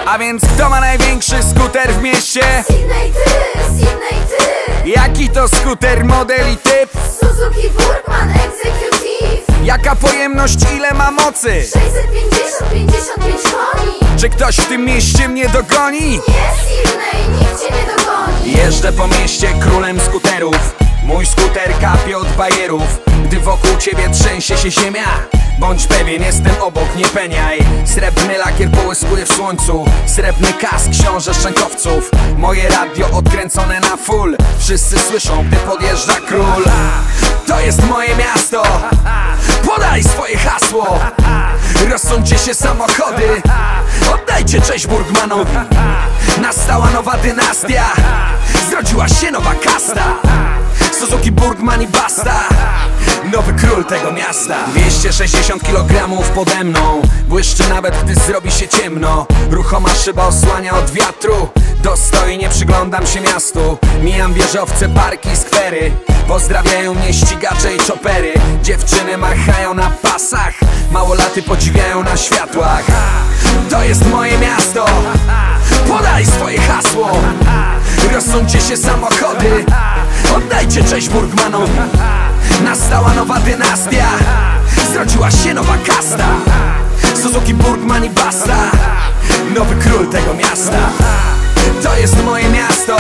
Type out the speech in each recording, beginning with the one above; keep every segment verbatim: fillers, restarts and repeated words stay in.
A więc kto ma największy skuter w mieście? Sidney ty, Sidney ty. Jaki to skuter, model i typ? Suzuki Burkman Executive. Jaka pojemność, ile ma mocy? sześćset pięćdziesiąt, pięćdziesiąt pięć koni. Czy ktoś w tym mieście mnie dogoni? Nie, Sidney, nikt cię nie dogoni. Jeżdżę po mieście królem skuterów. Mój skuter kapie od bajerów. Gdy wokół ciebie trzęsie się ziemia, bądź pewien, jestem obok, nie peniaj. Srebrny lakier połyskuje w słońcu. Srebrny kask książę szczękowców. Moje radio odkręcone na full. Wszyscy słyszą, gdy podjeżdża król. To jest moje miasto. Podaj swoje hasło. Rozsądźcie się samochody. Oddajcie cześć Burgmanowi. Nastała nowa dynastia. Zrodziła się nowa kasta. Suzuki, Burgman i basta. Nowy król tego miasta. Dwieście sześćdziesiąt kilogramów pode mną. Błyszczy nawet, gdy zrobi się ciemno. Ruchoma szyba osłania od wiatru. Dostojnie przyglądam się miastu. Mijam wieżowce, parki, skwery. Pozdrawiają mnie ścigacze i czopery. Dziewczyny machają na pasach. Małolaty podziwiają na światłach. To jest moje miasto. Podaj swoje hasło. Rozsądźcie się samochody. Oddajcie cześć Burgmanowi. Nastała nowa dynastia. Zrodziła się nowa kasta. Suzuki, Burgman i basta. Nowy król tego miasta. To jest moje miasto.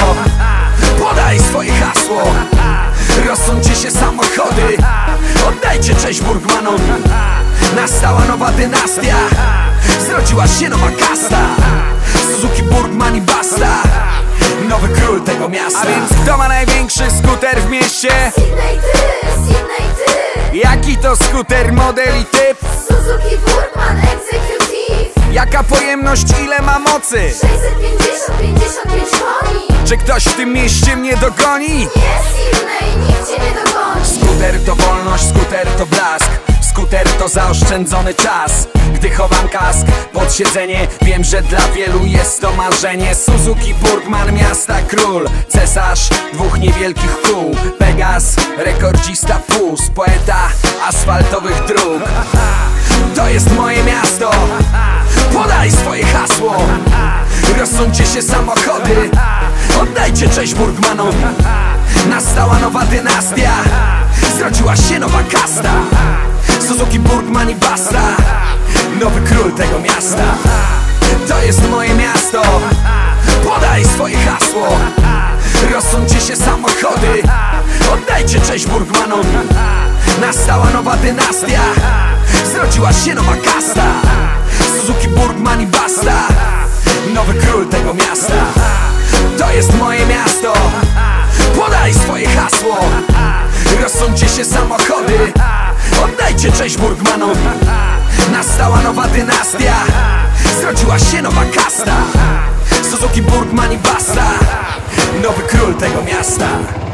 Podaj swoje hasło. Rozsądźcie się samochody. Oddajcie cześć Burgmanowi. Nastała nowa dynastia. Zrodziła się nowa kasta. Suzuki, Burgman i basta. Nowy król tego miasta. A więc kto ma największy skuter w mieście? Sidney ty, Sidney ty. Jaki to skuter, model i typ? Suzuki Burkman Executive. Jaka pojemność, ile ma mocy? sześćset pięćdziesiąt, pięćdziesiąt pięć koni. Czy ktoś w tym mieście mnie dogoni? Nie, Sidney, nikt cię nie dogoni. Skuter to wolność, skuter to blask. Skuter to zaoszczędzony czas. Gdy chowam kask pod siedzenie, wiem, że dla wielu jest to marzenie. Suzuki, Burgman, miasta król. Cesarz dwóch niewielkich kół. Pegas, rekordzista puls. Poeta asfaltowych dróg. To jest moje miasto. Podaj swoje hasło. Rozsądźcie się samochody. Oddajcie cześć Burgmanowi. Nastała nowa dynastia. Zrodziła się nowa kasta. Suzuki, Burgman i basta. Nowy król tego miasta. To jest moje miasto. Podaj swoje hasło. Rozsądźcie się samochody. Oddajcie cześć Burgmanowi. Nastała nowa dynastia. Zrodziła się nowa kasta. Suzuki, Burgman i basta. Nowy król tego miasta. To jest moje miasto. Podaj swoje hasło. Rozsądźcie się samochody. Oddajcie cześć Burgmanowi. Nastała nowa dynastia. Zrodziła się nowa kasta. Suzuki, Burgman i basta. Nowy król tego miasta.